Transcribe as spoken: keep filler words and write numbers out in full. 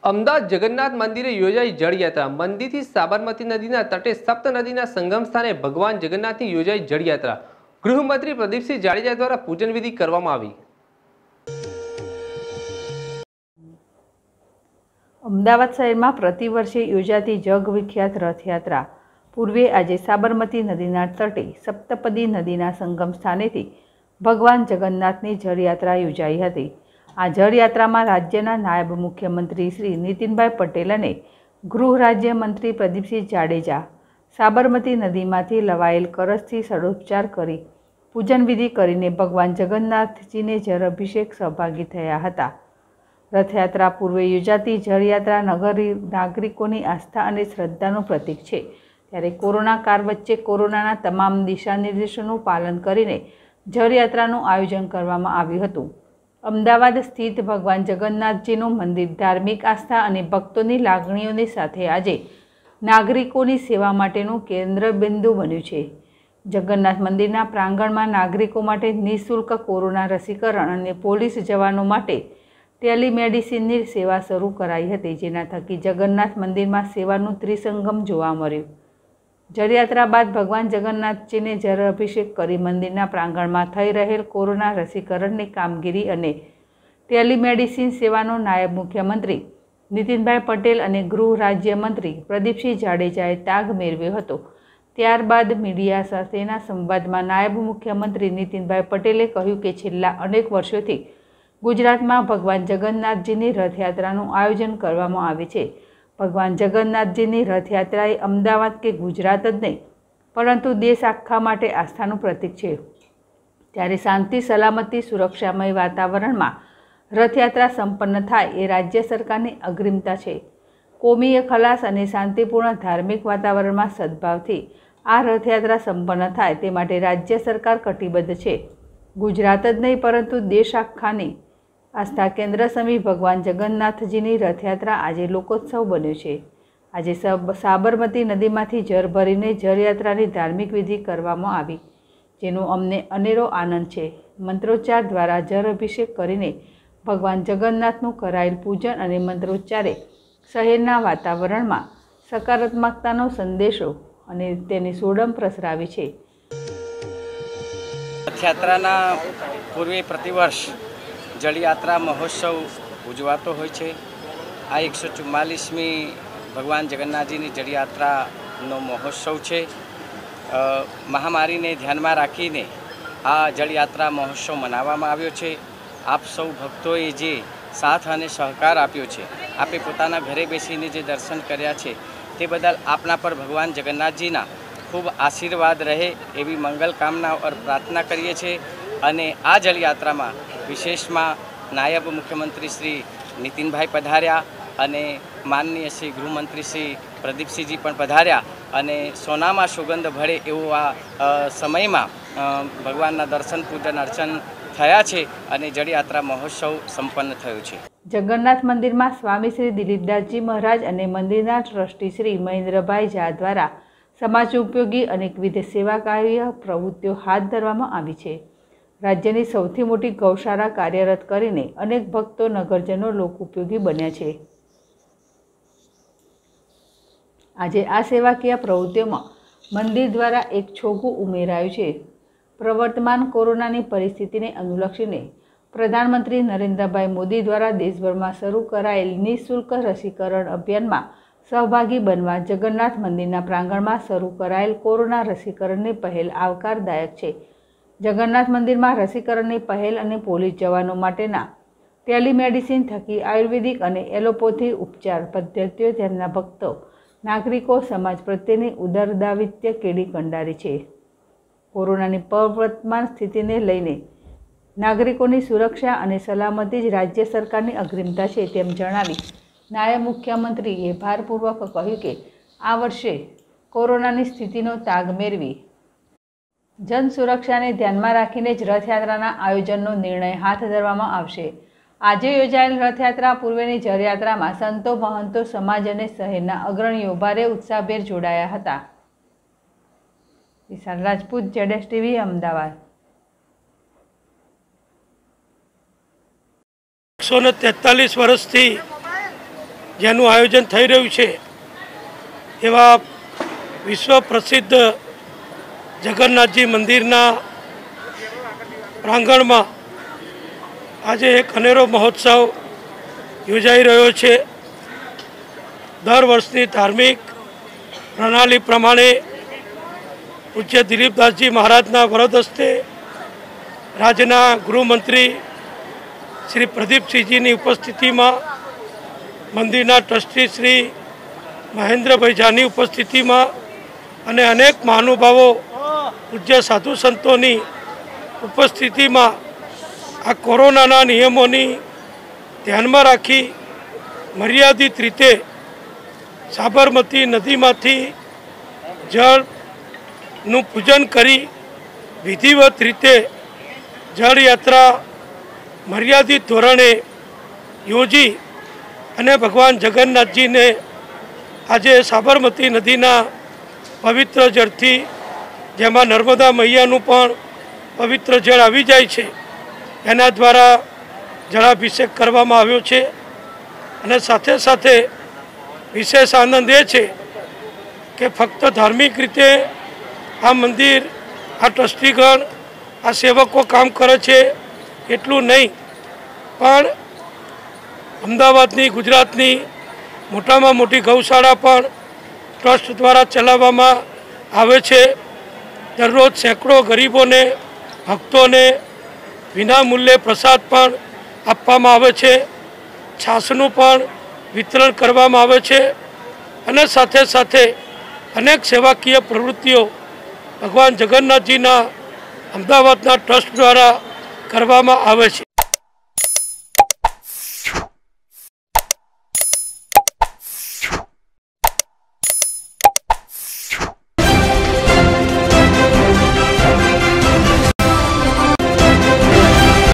અમદાવાદ જગન્નાથ મંદિરે યોજાઈ જળયાત્રા। મંદિરથી સાબરમતી નદીના તટે સપ્ત નદીના સંગમ સ્થાને ભગવાન જગન્નાથની યોજાઈ જળયાત્રા। ગૃહમંત્રી પ્રદીપસિંહ જાડેજા દ્વારા પૂજન વિધિ કરવામાં આવી। અમદાવાદ શહેરમાં પ્રતિવર્ષે યોજાતી જગવિખ્યાત રથયાત્રા પૂર્વે આજે સાબરમતી નદીના તટે સપ્તપદી નદીના સંગમ સ્થાનેથી ભગવાન જગન્નાથની જળયાત્રા યોજાઈ હતી। આ જળયાત્રામાં રાજ્યના નાયબ મુખ્યમંત્રી શ્રી નીતિનભાઈ પટેલ અને ગૃહ રાજ્યમંત્રી પ્રદીપસિંહ જાડેજા સાબરમતી નદીમાંથી લવાયેલ કળશથી ષડોપચાર કરી પૂજન વિધિ કરીને ભગવાન જગન્નાથજીને જળઅભિષેક સહભાગી થયા હતા। રથયાત્રા પૂર્વે યોજાતી જળયાત્રા નગરી નાગરિકોની આસ્થા અને શ્રદ્ધાનું પ્રતીક છે, ત્યારે કોરોના કાળ વચ્ચે કોરોનાના તમામ દિશા નિર્દેશોનું પાલન કરીને જળયાત્રાનું આયોજન કરવામાં આવ્યું હતું। અમદાવાદ સ્થિત ભગવાન જગન્નાથજીનું મંદિર ધાર્મિક આસ્થા અને ભક્તોની લાગણીઓની સાથે આજે નાગરિકોની સેવા માટેનું કેન્દ્રબિંદુ બન્યું છે। જગન્નાથ મંદિરના પ્રાંગણમાં નાગરિકો માટે નિઃશુલ્ક કોરોના રસીકરણ અને પોલીસ જવાનો માટે ટેલિમેડિસિનની સેવા શરૂ કરાઈ હતી, જેના થકી જગન્નાથ મંદિરમાં સેવાનું ત્રિસંગમ જોવા મળ્યું। જળયાત્રા બાદ ભગવાન જગન્નાથજીને જળઅભિષેક કરી મંદિરના પ્રાંગણમાં થઈ રહેલ કોરોના રસીકરણની કામગીરી અને ટેલિમેડિસિન સેવાનો નાયબ મુખ્યમંત્રી નીતિનભાઈ પટેલ અને ગૃહ રાજ્યમંત્રી પ્રદીપસિંહ જાડેજાએ તાગ મેળવ્યો હતો। ત્યારબાદ મીડિયા સાથેના સંવાદમાં નાયબ મુખ્યમંત્રી નીતિનભાઈ પટેલે કહ્યું કે છેલ્લા અનેક વર્ષોથી ગુજરાતમાં ભગવાન જગન્નાથજીની રથયાત્રાનું આયોજન કરવામાં આવે છે। ભગવાન જગન્નાથજીની રથયાત્રા એ અમદાવાદ કે ગુજરાત જ નહીં પરંતુ દેશ આખા માટે આસ્થાનું પ્રતીક છે, ત્યારે શાંતિ સલામતી સુરક્ષામય વાતાવરણમાં રથયાત્રા સંપન્ન થાય એ રાજ્ય સરકારની અગ્રિમતા છે। કોમીય ખલાસ અને શાંતિપૂર્ણ ધાર્મિક વાતાવરણમાં સદભાવથી આ રથયાત્રા સંપન્ન થાય તે માટે રાજ્ય સરકાર કટિબદ્ધ છે। ગુજરાત જ નહીં પરંતુ દેશ આખાની આસ્થા કેન્દ્ર સમી ભગવાન જગન્નાથજીની રથયાત્રા આજે લોકોત્સવ બન્યો છે। આજે સાબરમતી નદીમાંથી જળ ભરીને જળયાત્રાની ધાર્મિક વિધિ કરવામાં આવી, જેનો અમને અનેરો આનંદ છે। મંત્રોચ્ચાર દ્વારા જળ અભિષેક કરીને ભગવાન જગન્નાથનું કરાયેલ પૂજન અને મંત્રોચ્ચારે શહેરના વાતાવરણમાં સકારાત્મકતાનો સંદેશો અને તેની સોડમ પ્રસરાવી છે। રથયાત્રાના પૂર્વે પ્રતિવર્ષ જળયાત્રા મહોત્સવ ઉજવાતો હોય છે। આ એકસો ચુમ્માલીસમી ભગવાન જગન્નાથજીની જળયાત્રાનો મહોત્સવ છે। મહામારીને ધ્યાનમાં રાખીને આ જળયાત્રા મહોત્સવ મનાવવામાં આવ્યો છે। આપ સૌ ભક્તોએ જે સાથ અને સહકાર આપ્યો છે, આપે પોતાના ઘરે બેસીને જે દર્શન કર્યા છે તે બદલ આપના પર ભગવાન જગન્નાથજીના ખૂબ આશીર્વાદ રહે એવી મંગલ કામના और પ્રાર્થના કરીએ છીએ। અને આ જળયાત્રામાં વિશેષમાં નાયબ મુખ્યમંત્રી શ્રી નીતિનભાઈ પધાર્યા અને માનનીય શ્રી ગૃહમંત્રી શ્રી પ્રદીપસિંહજી પણ પધાર્યા અને સોનામાં સુગંધ ભળે એવું આ સમયમાં ભગવાનના દર્શન પૂજન અર્ચન થયા છે અને જળયાત્રા મહોત્સવ સંપન્ન થયો છે। જગન્નાથ મંદિરમાં સ્વામી શ્રી દિલીપદાસજી મહારાજ અને મંદિરના ટ્રસ્ટી શ્રી મહેન્દ્રભાઈ ઝા દ્વારા સમાજ ઉપયોગી અનેકવિધ સેવા કાર્ય પ્રવૃત્તિઓ હાથ ધરવામાં આવી છે। રાજ્યની સૌથી મોટી ગૌશાળા કાર્યરત કરીને અનેક ભક્તો નગરજનો લોક ઉપયોગી બન્યા છે। આજે આ સેવાકીય પ્રવૃત્તિઓમાં મંદિર દ્વારા એક છોગું ઉમેરાયું છે। પ્રવર્તમાન કોરોનાની પરિસ્થિતિને અનુલક્ષીને પ્રધાનમંત્રી નરેન્દ્રભાઈ મોદી દ્વારા દેશભરમાં શરૂ કરાયેલ નિઃશુલ્ક રસીકરણ અભિયાનમાં સહભાગી બનવા જગન્નાથ મંદિરના પ્રાંગણમાં શરૂ કરાયેલ કોરોના રસીકરણની પહેલ આવકારદાયક છે। જગન્નાથ મંદિરમાં રસીકરણની પહેલ અને પોલીસ જવાનો માટેના ટેલિમેડિસિન થકી આયુર્વેદિક અને એલોપેથી ઉપચાર પદ્ધતિઓ તેમના ભક્તો નાગરિકો સમાજ પ્રત્યેની ઉદારદાવિત્ય કેળી કંડારી છે। કોરોનાની પ્રવર્તમાન સ્થિતિને લઈને નાગરિકોની સુરક્ષા અને સલામતી જ રાજ્ય સરકારની અગ્રિમતા છે તેમ જણાવી નાયબ મુખ્યમંત્રીએ ભારપૂર્વક કહ્યું કે આ વર્ષે કોરોનાની સ્થિતિનો તાગ મેળવી જન સુરક્ષાને ધ્યાનમાં રાખીને જ રથયાત્રાના આયોજનનો નિર્ણય હાથ ધરવામાં આવશે। આજે યોજાયેલ રથયાત્રા પૂર્વેની જળયાત્રામાં સંતો મહંતો સમાજ અને શહેરના અગ્રણીઓ ભારે ઉત્સાહભેર જોડાયા હતા। વિશાલ રાજપૂત, જેડેશ ટીવી, અમદાવાદ। એકસો તેતાલીસ વર્ષથી જેનું આયોજન થઈ રહ્યું છે એવા વિશ્વ પ્રસિદ્ધ જગન્નાથજી મંદિરના પ્રાંગણમાં આજે એક અનેરો મહોત્સવ યોજાઈ રહ્યો છે। દર વર્ષની ધાર્મિક પ્રણાલી પ્રમાણે પૂજ્ય દિલીપદાસજી મહારાજના વરદ હસ્તે રાજ્યના ગૃહમંત્રી શ્રી પ્રદીપસિંહજીની ઉપસ્થિતિમાં, મંદિરના ટ્રસ્ટી શ્રી મહેન્દ્રભાઈ ઝાની ઉપસ્થિતિમાં અને અનેક મહાનુભાવો પૂજ્ય સાધુ સંતોની ઉપસ્થિતિમાં આ કોરોનાના નિયમોની ધ્યાનમાં રાખી મર્યાદિત રીતે સાબરમતી નદીમાંથી જળનું પૂજન કરી વિધિવત રીતે જળયાત્રા મર્યાદિત ધોરણે યોજી અને ભગવાન જગન્નાથજીને આજે સાબરમતી નદીના પવિત્ર જળથી, જેમાં નર્મદા મૈયાનું પણ પવિત્ર જળ આવી જાય છે, એના દ્વારા જળાભિષેક કરવામાં આવ્યો છે। અને સાથે સાથે વિશેષ આનંદ એ છે કે ફક્ત ધાર્મિક રીતે આ મંદિર, આ ટ્રસ્ટીગણ, આ સેવકો કામ કરે છે એટલું નહીં, પણ અમદાવાદની, ગુજરાતની મોટામાં મોટી ગૌશાળા પણ ટ્રસ્ટ દ્વારા ચલાવવામાં આવે છે। દરરોજ સેંકડો ગરીબોને, ભક્તોને વિના મૂલ્યે પ્રસાદ પણ આપવામાં આવે છે, છાશનું પણ વિતરણ કરવામાં આવે છે અને સાથે સાથે અનેક સેવાકીય પ્રવૃત્તિઓ ભગવાન જગન્નાથજીના અમદાવાદના ટ્રસ્ટ દ્વારા કરવામાં આવે છે।